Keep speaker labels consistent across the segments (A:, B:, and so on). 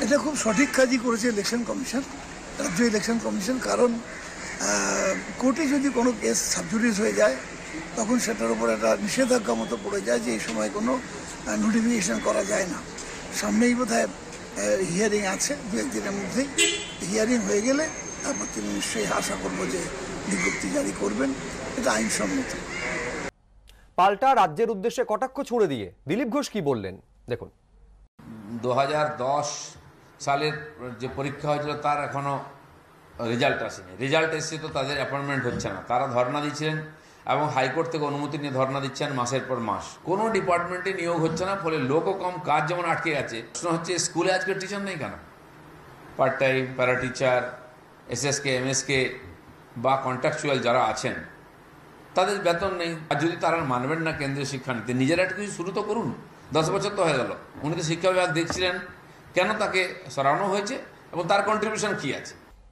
A: এটা খুব সঠিক কাজই করেছে ইলেকশন কমিশন, রাজ্য ইলেকশন কমিশন। কারণ কোর্টে যদি কোনো কেস সাবজুডিস হয়ে যায় তখন সেটার উপর একটা নিষেধাজ্ঞা মতো পড়ে যায় যে এই সময় কোনো নোটিফিকেশন করা যায় না। সামনেই বোধহয় হিয়ারিং আছে, দু একদিনের মধ্যেই হিয়ারিং হয়ে গেলে তারপর তিনি নিশ্চয়ই আশা করবো যে বিজ্ঞপ্তি জারি করবেন, এটা আইনসম্মত।
B: পাল্টা রাজ্যের উদ্দেশ্যে কটাক্ষ ছুঁড়ে দিয়ে দিলীপ ঘোষ কি বললেন দেখুন।
C: 2010 সালের যে পরীক্ষা হয়েছিল তার এখনো রেজাল্ট আসেনি, রেজাল্ট এসছে তো তাদের অ্যাপয়েন্টমেন্ট হচ্ছে না। তারা ধর্ণা দিচ্ছিলেন এবং হাইকোর্ট থেকে অনুমতি নিয়ে ধর্ণা দিচ্ছেন মাসের পর মাস, কোনো ডিপার্টমেন্টে নিয়োগ হচ্ছে না, ফলে লোকও কম, কাজ যেমন আটকে গেছে। প্রশ্ন হচ্ছে স্কুলে আজকে টিচার নেই কেন? Part time, para teacher, SSK, MSK বা কন্ট্রাকচুয়াল যারা আছেন তাদের বেতন নেই। আর যদি তারা মানবেন না কেন্দ্রীয় শিক্ষানীতি, নিজেরা একটু কিছু শুরু তো করুন। 10 বছর তো হয়ে গেল, উনি তো শিক্ষা বিভাগ দেখছিলেন, কেন তাকে সরানো হয়েছে এবং তার কন্ট্রিবিউশন কি আছে?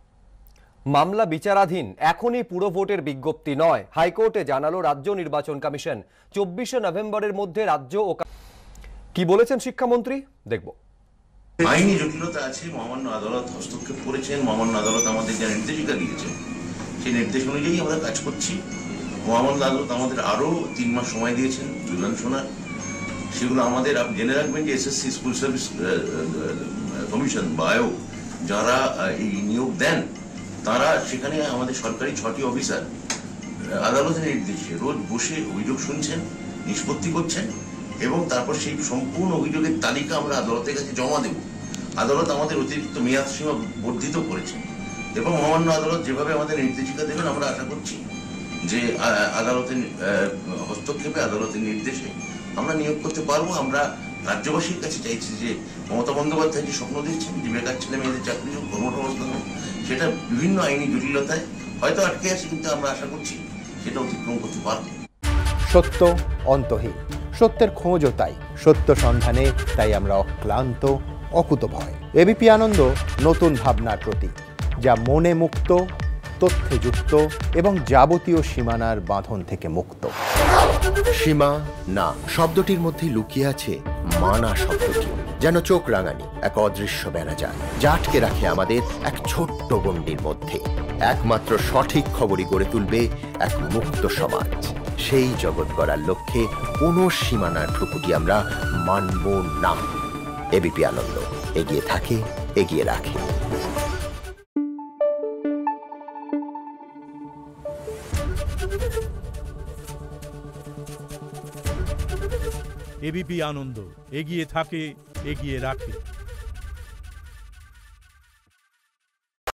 B: মামলা বিচারাধীন, এখনই পুরো ভোটের বিজ্ঞপ্তি নয়, হাইকোর্টে জানালো রাজ্য নির্বাচন কমিশন। 24শে নভেম্বরের মধ্যে রাজ্য ও কি বলেছেন শিক্ষামন্ত্রী দেখব।
D: আইনি জটিলতা আছে, মহামান্য আদালত হস্তক্ষেপ করেছেন, মহামান্য আদালত আমাদের যা নির্দেশিকা দিয়েছেন সেই নির্দেশ অনুযায়ী আমরা কাজ করছি। মহামান্য আদালত আমাদের আরো 3 মাস সময় দিয়েছেন জুলান শোনার, সেগুলো আমাদের জেনে রাখবেন যে এসএসসি স্কুল সার্ভিস কমিশন বা আয়োগ যারা এই নিয়োগ দেন তারা সেখানে আমাদের সরকারি 6টি অফিসার আদালতের নির্দেশে রোজ বসে অভিযোগ শুনছেন, নিষ্পত্তি করছেন এবং তারপর সেই সম্পূর্ণ অভিযোগের তালিকা আমরা আদালতের কাছে জমা দেব। আদালত আমাদের অতিরিক্ত মেয়াদ সীমা বর্ধিত করেছেন এবং মহামান্য আদালত যেভাবে আমাদের নির্দেশিকা দেবেন আমরা আশা করছি যে আদালতের হস্তক্ষেপে, আদালতের নির্দেশে আমরা নিয়োগ করতে পারবো। আমরা রাজ্যবাসীর কাছে চাইছি যে মমতা বন্দ্যোপাধ্যায় যে স্বপ্ন দিচ্ছেন যে বেকার ছেলে মেয়েদের চাকরি হোক, কর্মসংস্থান হোক, সেটা বিভিন্ন আইনি জটিলতায় হয়তো আটকে আছে, কিন্তু আমরা আশা করছি সেটা অতিক্রম করতে পারবো।
E: সত্য অন্তহীন, সত্যের খোঁজও তাই, সত্য সন্ধানে তাই আমরা অক্লান্ত, অকুতভয়। এবিপি আনন্দ নতুন ভাবনার প্রতীক, যা মনে মুক্ত, তথ্যে যুক্ত এবং যাবতীয় সীমানার বাঁধন থেকে মুক্ত।
F: সীমা না শব্দটির মধ্যে লুকিয়ে আছে মানা শব্দটি, যেন চোখ রাঙানি এক অদৃশ্য বেড়াজাল, যা আটকে রাখে আমাদের এক ছোট্ট গণ্ডির মধ্যে। একমাত্র সঠিক খবরই গড়ে তুলবে এক মুক্ত সমাজ। সেই জগৎ গড়ার লক্ষ্যে কোনো সীমানার ঠুকুটি আমরা মানব না। এবিপি আনন্দ এগিয়ে থাকে, এগিয়ে রাখে।
G: এবিপি আনন্দ এগিয়ে থাকে, এগিয়ে রাখে।